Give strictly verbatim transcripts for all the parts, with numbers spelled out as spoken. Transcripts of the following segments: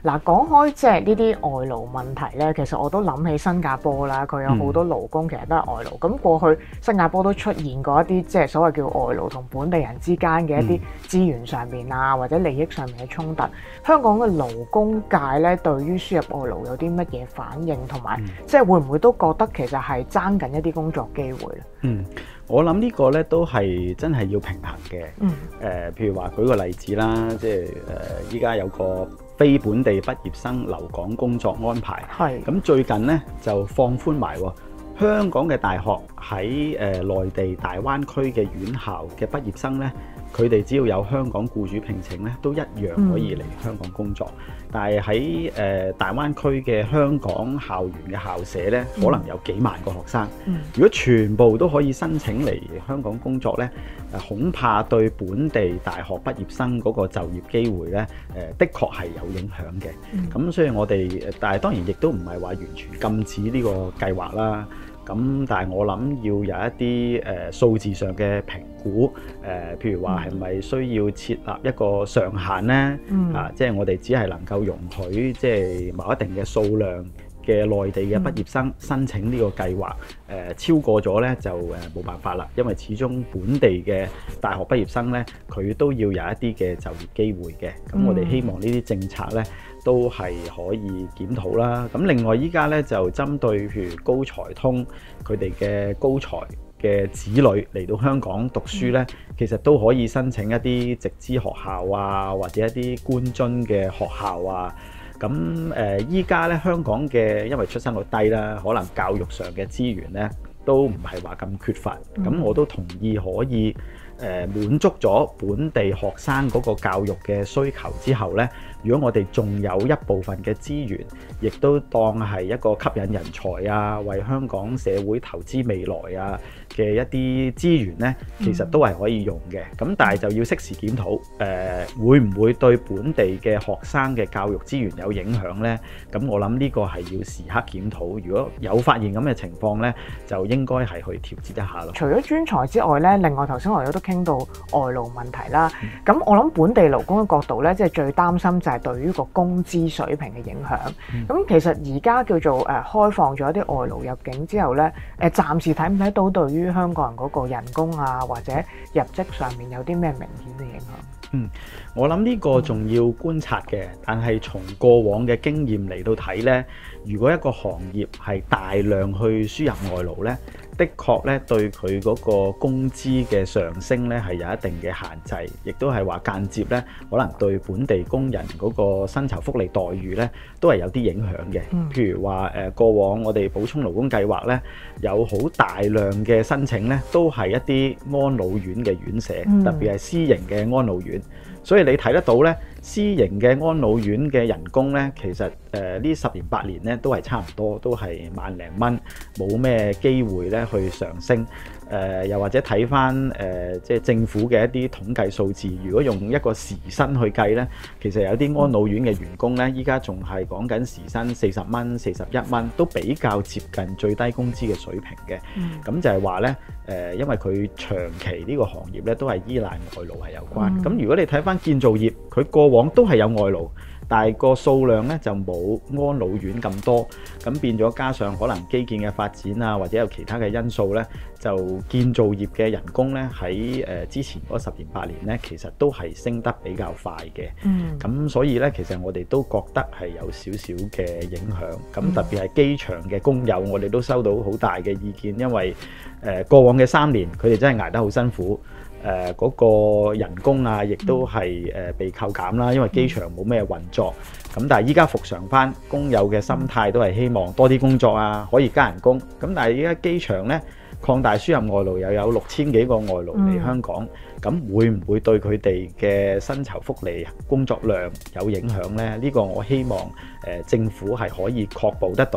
嗱，講開即係呢啲外勞問題咧，其實我都諗起新加坡啦，佢有好多勞工其實都係外勞。咁、嗯、過去新加坡都出現過一啲即係所謂叫外勞同本地人之間嘅一啲資源上面啊，或者利益上面嘅衝突。香港嘅勞工界咧，對於輸入外勞有啲乜嘢反應，同埋即係會唔會都覺得其實係爭緊一啲工作機會咧？ 嗯，我諗呢個咧都係真係要平衡嘅。嗯。誒、呃，譬如話舉個例子啦，即係誒依家有個非本地畢業生留港工作安排。係。咁最近咧就放寬埋喎。香港嘅大學喺誒內地大灣區嘅院校嘅畢業生咧，佢哋只要有香港僱主聘請咧，都一樣可以嚟香港工作。嗯、但係喺誒大灣區嘅香港校園嘅校舍咧，嗯、可能有幾萬個學生。嗯、如果全部都可以申請嚟香港工作咧，誒恐怕對本地大學畢業生嗰個就業機會咧，誒的確係有影響嘅。咁、嗯、所以我哋，但係當然亦都唔係話完全禁止呢個計劃啦。咁但係我諗要有一啲誒、呃、數字上嘅評估，誒、呃、譬如話係咪需要設立一個上限咧？嗯、啊，即係我哋只係能夠容許即係某一定嘅數量嘅內地嘅畢業生申請呢個計劃，誒、呃、超過咗咧就誒冇辦法啦，因為始終本地嘅大學畢業生咧，佢都要有一啲嘅就業機會嘅。咁我哋希望呢啲政策咧都係可以檢討啦。咁另外依家咧就針對譬如高才通佢哋嘅高才嘅子女嚟到香港讀書咧，其實都可以申請一啲直資學校啊，或者一啲官津嘅學校啊。咁誒依家咧香港嘅因為出生率低啦，可能教育上嘅資源咧都唔係話咁缺乏。咁、嗯、我都同意可以誒、呃、滿足咗本地學生嗰個教育嘅需求之後咧，如果我哋仲有一部分嘅資源，亦都當係一個吸引人才啊，為香港社會投資未來啊嘅一啲資源咧，其實都係可以用嘅。咁、嗯、但係就要適時檢討，誒、呃、會唔會對本地嘅學生嘅教育資源有影響咧？咁我諗呢個係要時刻檢討。如果有發現咁嘅情況咧，就應該係去調節一下咯。 除咗專才之外咧，另外頭先我哋都傾到外勞問題啦。咁、嗯、我諗本地勞工嘅角度咧，即係最擔心就係對於個工資水平嘅影響。咁、嗯、其實而家叫做誒、呃、開放咗一啲外勞入境之後咧，誒、呃、暫時睇唔睇到對於香港人嗰個人工啊或者入職上面有啲咩明顯嘅影響？ 嗯，我諗呢個仲要觀察嘅，嗯、但係從過往嘅經驗嚟到睇咧，如果一個行業係大量去輸入外勞咧，的確咧對佢嗰個工資嘅上升咧係有一定嘅限制，亦都係話間接咧可能對本地工人嗰個薪酬福利待遇咧都係有啲影響嘅。嗯、譬如話誒過往我哋補充勞工計劃咧，有好大量嘅申請咧都係一啲安老院嘅院舍，嗯、特別係私營嘅安老院。所以你睇得到咧，私營嘅安老院嘅人工咧，其實誒呢、呃、十年八年咧都係差唔多，都係萬零蚊，冇咩機會咧去上升。誒、呃、又或者睇翻誒即係政府嘅一啲統計數字，如果用一個時薪去計咧，其實有啲安老院嘅員工咧，依家仲係講緊時薪四十蚊、四十一蚊，都比較接近最低工資嘅水平嘅。咁、嗯、就係話咧，誒、呃、因為佢長期呢個行業咧都係依賴外勞係有關。咁、嗯、如果你睇翻建造業，佢過往都係有外勞，但係個數量咧就冇安老院咁多，咁變咗加上可能基建嘅發展啊，或者有其他嘅因素咧，就建造業嘅人工咧喺誒之前嗰十年八年咧，其實都係升得比較快嘅。嗯，咁所以咧，其實我哋都覺得係有少少嘅影響。咁特別係機場嘅工友，我哋都收到好大嘅意見，因為誒、呃、過往嘅三年，佢哋真係捱得好辛苦。誒嗰、呃那個人工啊，亦都係誒、呃、被扣減啦，因為機場冇咩運作。咁但係依家復常翻，工友嘅心態都係希望多啲工作啊，可以加人工。咁但係依家機場咧擴大輸入外勞，又有六千幾個外勞嚟香港，咁、嗯、會唔會對佢哋嘅薪酬福利、工作量有影響咧？呢、這個我希望誒、呃、政府係可以確保得到。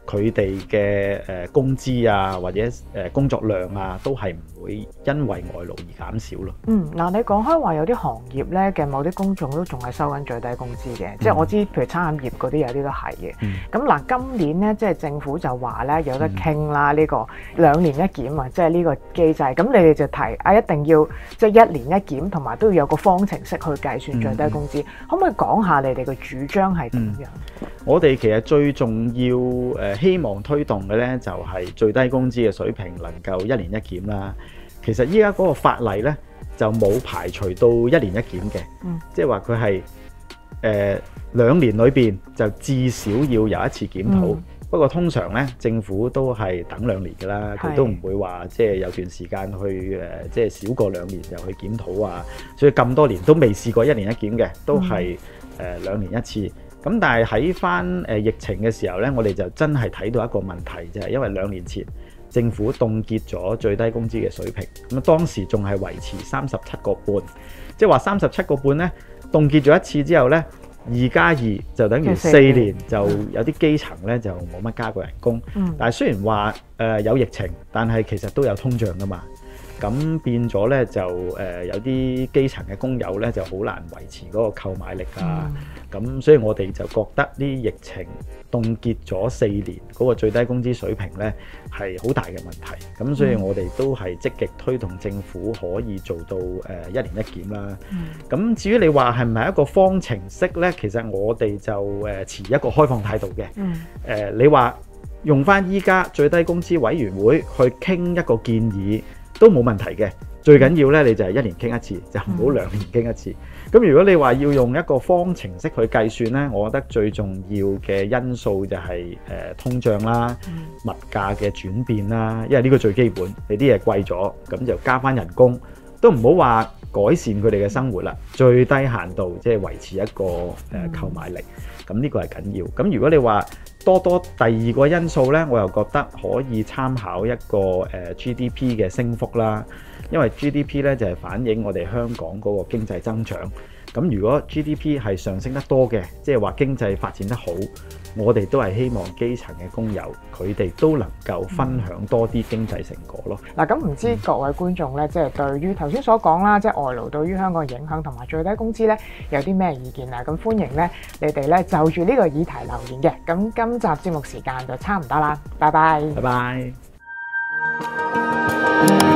佢哋嘅誒工資啊，或者誒工作量啊，都係唔會因為外勞而減少咯。 嗯，嗱，你講開話有啲行業咧嘅某啲工種都仲係收緊最低工資嘅，嗯、即係我知，譬如餐飲業嗰啲有啲都係嘅。咁嗱、嗯，今年咧即係政府就話咧有得傾啦，呢、嗯、個兩年一檢啊，即係呢個機制。咁你哋就提啊，一定要即係一年一檢，同埋都要有個方程式去計算最低工資。嗯、可唔可以講下你哋嘅主張係點樣？ 嗯、我哋其實最重要誒、呃、希望推動嘅咧，就係、是、最低工資嘅水平能夠一年一檢啦。其實依家嗰個法例咧就冇排除到一年一檢嘅，嗯、即係話佢係誒兩年裏邊就至少要有一次檢討。嗯、不過通常咧政府都係等兩年㗎啦，佢都唔會話即係有段時間去誒、呃、即係少過兩年就去檢討啊。所以咁多年都未試過一年一檢嘅，都係誒、呃、兩年一次。咁但係喺翻誒疫情嘅時候咧，我哋就真係睇到一個問題，就係因為兩年前政府凍結咗最低工資嘅水平，咁啊當時仲係維持三十七個半，即係話三十七個半咧凍結咗一次之後咧，二加二就等於四年，就有啲基層咧就冇乜加過人工。嗯、但係雖然話誒、呃、有疫情，但係其實都有通脹㗎嘛。咁變咗咧就誒、呃、有啲基層嘅工友咧就好難維持嗰個購買力啊。咁、嗯、所以我哋就覺得呢疫情凍結咗四年嗰個最低工資水平咧係好大嘅問題。咁所以我哋都係積極推動政府可以做到誒、呃、一年一檢啦。咁、嗯、至於你話係唔係一個方程式咧，其實我哋就誒持一個開放態度嘅。誒、嗯呃、你話用翻依家最低工資委員會去傾一個建議都冇問題嘅，最緊要咧你就係一年傾一次，就唔好兩年傾一次。咁、嗯、如果你話要用一個方程式去計算咧，我覺得最重要嘅因素就係、是、誒、呃、通脹啦、嗯、物價嘅轉變啦，因為呢個最基本。你啲嘢貴咗，咁就加翻人工，都唔好話改善佢哋嘅生活啦。最低限度即係維持一個誒購買力，咁呢個係緊要。咁如果你話多多第二個因素咧，我又覺得可以參考一個誒 G D P 嘅升幅啦，因為 G D P 咧就係反映我哋香港嗰個經濟增長。咁如果 G D P 係上升得多嘅，即係話經濟發展得好，我哋都係希望基層嘅工友佢哋都能夠分享多啲經濟成果咯。 嗱、嗯，咁唔知各位觀眾咧，即係對於頭先所講啦，即係外勞對於香港嘅影響同埋最低工資咧，有啲咩意見啊？咁歡迎咧，你哋咧就住呢個議題留言嘅。咁今集節目時間就差唔多啦，拜拜。 拜拜。